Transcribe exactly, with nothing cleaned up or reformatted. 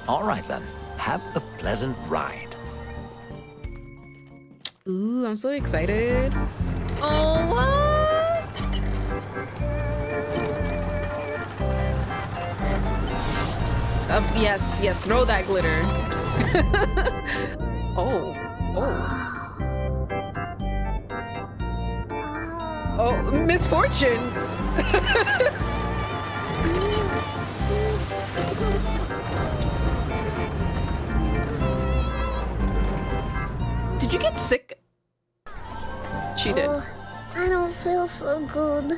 All right then, have a pleasant ride. Ooh, I'm so excited. Oh, what? Uh, yes, yes, throw that glitter. Oh, oh. Oh, misfortune. Did you get sick? She did. Oh, I don't feel so good.